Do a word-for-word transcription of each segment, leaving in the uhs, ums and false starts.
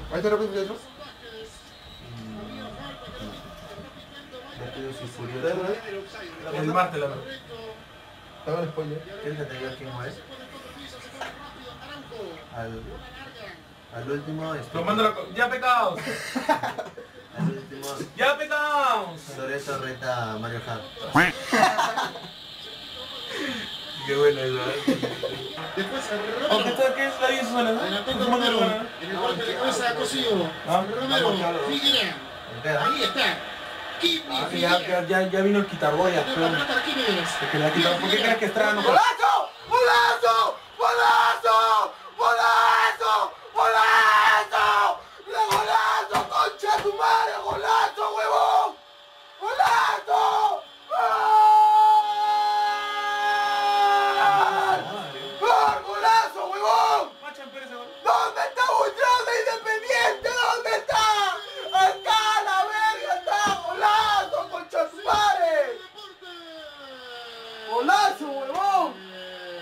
Ahí está el árbitro. Rápidos y Furiosos. El martes la verdad. Estaba el spoiler. ¿Quieres que te diga quién es? Al, al último... Este, Tomando la... ¡Ya pecados! al último... ¡Ya pecados! Toretto reta a Mario Hart. Qué buena esa. Después Aunque está que es la diez Susana, ¿no? Adelantando Romero. En el golpe de cabeza Cosío. Ah, Romero. Figuera. Ahí está. Kimi Ah, ya, Figuera. ya, ya, ya vino el quitarboya, Tiene pero... la pelota Arquímedes. Es que le ha quitado. ¿Por qué crees que está ganando? ¡Golazo! ¡Golazo! ¡Golazo! ¡Golazo! ¡Golazo! ¡La golazo! ¡Concha tu madre! ¡Golazo, huevón! ¡Golazo! ¡Gol! ¡Golazo, huevón! ¿Dónde está Butrón de Independiente? ¿Dónde está? ¡Acá la verga está! ¡Golazo, concha tu madre! ¡Golazo, huevón!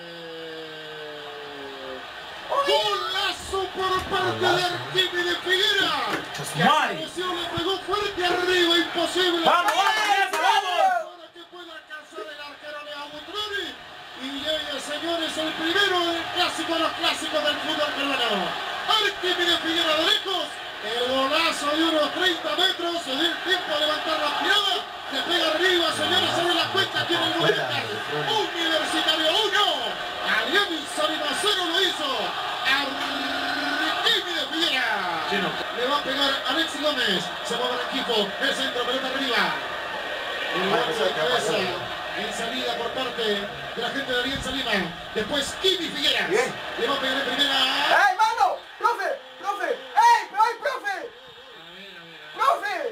Golazo por parte de Arquímedes Figuera. Que apareció, le pegó fuerte arriba, imposible. ¡Vamos, vamos, vamos! Para que pueda alcanzar el arquero Leo Butroni. Y llega, señores, el primero del clásico de los clásicos del fútbol peruano. Arquímedes Figuera de lejos. El golazo de unos treinta metros. Se dio el tiempo a levantar la mirada. Le pega arriba, señores, se ve la cuenta. Tiene el Monumental. Universitario uno. Alianza Lima cero lo hizo. Arquímedes Figuera. Le va a pegar Alexis Gómez. Se mueve el equipo. El centro, pelota arriba. El golpe de cabeza. En salida por parte de la gente de Alianza Lima. Después Kimi Figueras. Bien. Le va a pegar en primera. ¡Ey, mano! ¡Profe! ¡Profe! ¡Ey! ¡Pero hay profe! ¡Profe!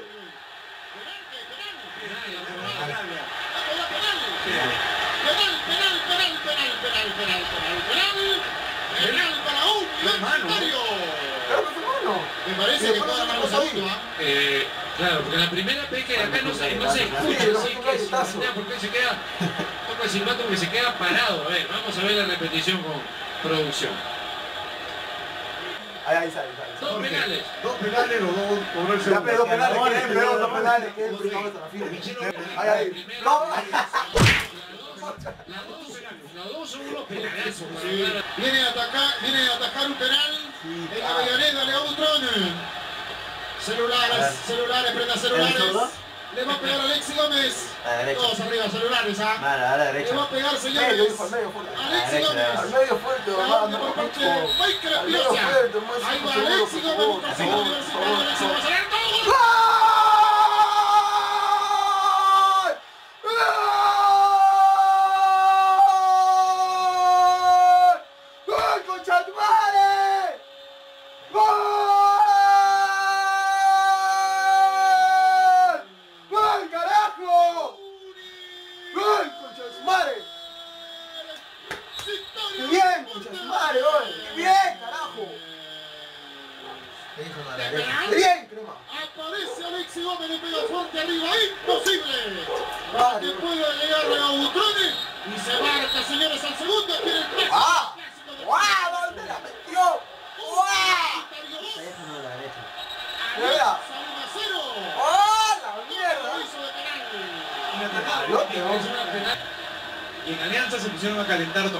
Penal, penal, penal, penal, penal, penal, penal, penal. Penal para Universitario. ¡Pero que fue mano! Me parece que puede ganar los segundos, ¿ah? Eh, claro, porque la primera vez que acá no se, no se escucha, así que se voltea porque se queda, toca el silbato que se queda parado. A ver, vamos a ver la repetición con producción. Ahí, ahí sale, sale. Dos penales. Dos penales, los dos cobró el Ya segundo. pero dos penales, que es peor, dos penales, que es el primero hasta la fila. Ahí, ahí. No, Las dos, las dos son unos penalazos. Sí. Viene a atacar, viene a atacar un penal. En la Avellaneda, Leo Butrón. Celulares, celulares, prenda celulares. Le va a pegar a Alexis Gómez. A la derecha. Todos arriba, celulares, ¿ah? Mano, a la Le derecha. va a pegar, medio, señores. hijo, al medio fuerte. Alexis A la Al Gómez. medio fuerte, La mamá, onda no por parte de mucho. Michael Al medio Espinosa. fuerte, más Ahí va seguro, Alexis por Gómez, favor, busca por segundo favor, universitario. por Alexis favor. Gómez, alerta, gol. ¡Gol! ¡Gol! ¡Gol, concha tu madre! ¡Gol! ¡Gol, carajo! ¡Gol, concha de su madre! ¡Qué bien, concha de su madre, gol! ¡Qué bien, carajo! ¿Qué dijo a la De derecha? penal. ¡Qué bien, crema! Aparece Alexis Gómez, le pega fuerte arriba, imposible. Vale. Que pueda llegar a Butroni y se marca, señores, al segundo. Tiene el clásico. ¡Ah! clásico del ¡Guau! ¿Dónde la metió? ¡Guau! Déjalo a la derecha. Mira. Salida cero. ¡Oh, la mierda! Hizo de penal. Yo te voy. Y en Alianza se pusieron a calentar todos.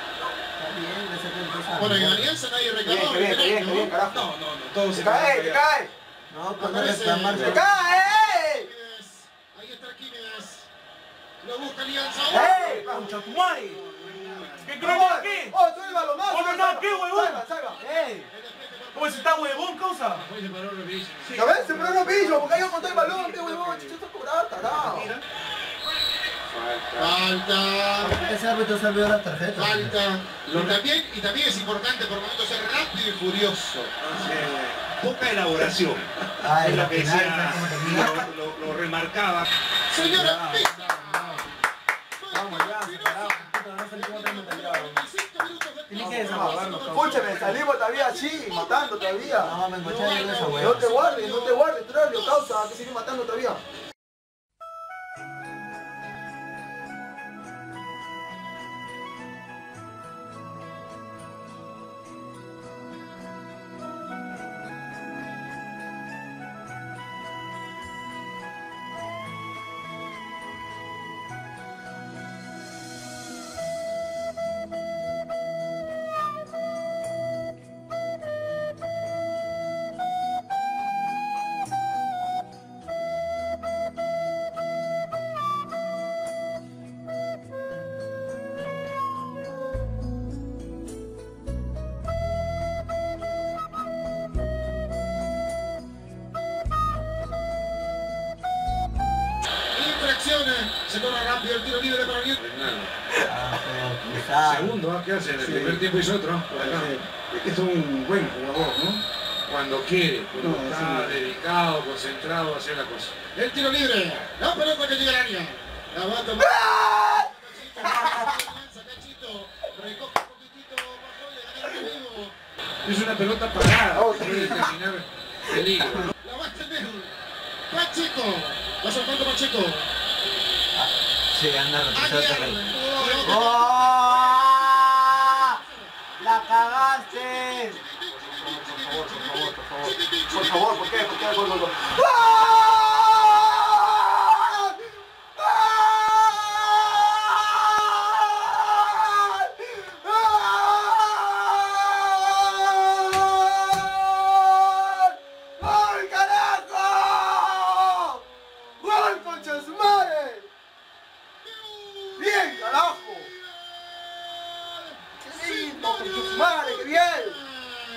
Bueno, en Alianza nadie Qué bien, reclamó. qué bien, qué bien, qué bien, No, carajo. no, no, todos ¡Se se cae, quedaron se callados. cae! No, cuando Aparece- reclamar. ¡Se cae! Ahí está Arquímedes. Lo busca Alianza. ¡Ey! ¡Concha tu madre! ¿Qué ¿Cómo crees va? aquí? ¡Oh, estoy el balonazo! Oh, no, no, ¿qué, huevón? Salga, salga. ¡Ey! ¿Cómo se está, huevón, causa? Hoy se paró rapidísimo. ¿Ya ves? Se paró los pillos, porque yo conté el balón, qué huevón, chicho, está cobrado, tarado. Falta. Ese árbitro se olvidó la tarjeta. Falta. Y también, y también es importante por momentos ser rápido y furioso. Poca elaboración. Ah, Es en lo la que final, decía, ¿sabes cómo termina? lo, lo, lo remarcaba. Señora Pizza. Vamos, ya, separado. Puta, no salimos tan metallados. Tienes que desahogarnos, causa. Escúchame, salimos todavía así, matando todavía. No, me encontré de esa No hueva. te guardes, no te guardes, Trolio, causa, que sigue matando todavía. Se corre rápido el tiro libre para Alianza. Ah, feo, quizá. Segundo, ¿ah? ¿Qué hace? En el Sí. primer tiempo hizo otro. Por acá. Es que es un buen jugador, ¿no? Cuando quiere, cuando No, está sí. dedicado, concentrado a hacer la cosa. El tiro libre. La pelota que llega al área. La va a tomar. Alianza, Cachito. Recoge un poquitito bajo y le gana el vivo. Es una pelota parada. Puede terminar peligro. La va a tener Pacheco. Va soltando Pacheco. Sí, anda, retroceder terreno. Aguirre. ¡Oh! ¡La cagaste! Por favor, ¿por qué? ¿Por qué? Gol, gol, gol. ¡Gol, carajo! ¡Gol, concha de su madre! ¡Bien, carajo! ¡Qué lindo, concha de su madre! ¡Qué bien!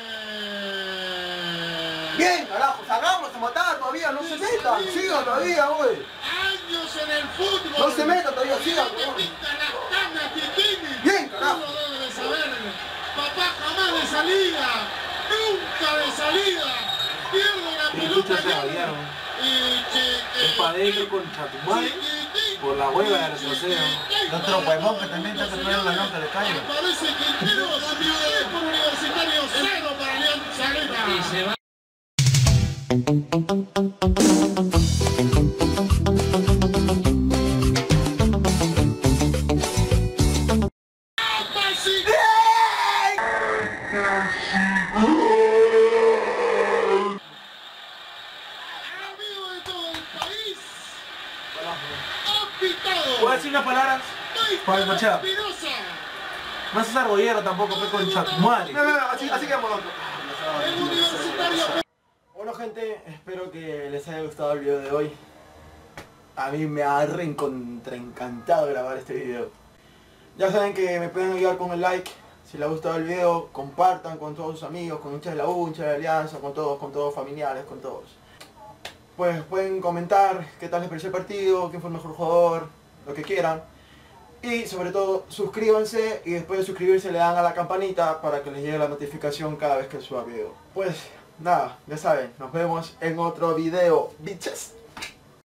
Bien, carajo, salgamos a matar todavía, no se metan, sigan todavía, güey. Años en el fútbol. No se metan todavía, sigan, güey. Bien, carajo. Tú lo debes de saber. Papá jamás de salida. Nunca de salida. Pierde la pelota. se vallaron. Y Es para adentro con Chatumay por la hueva de retroceso. El otro huevón que también está tratando la nota de calle. Aparece Quinteros. Por Universitario cero para Alianza Y Lima. se va. Amigo de todo el país. Ha pitado. ¿Puedo decir unas palabras? Para el Machado. Espinosa. No seas argollero tampoco, fue con Chatumay. No, no, no, así, así quedamos nosotros. El Universitario. Bueno gente, espero que les haya gustado el video de hoy. A mí me ha recontra encantado grabar este video. Ya saben que me pueden ayudar con el like. Si les ha gustado el video, compartan con todos sus amigos, con hinchas de la U, hinchas de la Alianza, con todos, con todos familiares, con todos. Pues pueden comentar qué tal les pareció el partido, quién fue el mejor jugador, lo que quieran. Y sobre todo, suscríbanse y después de suscribirse le dan a la campanita para que les llegue la notificación cada vez que suba video. Pues nada, ya saben, nos vemos en otro video, bitches.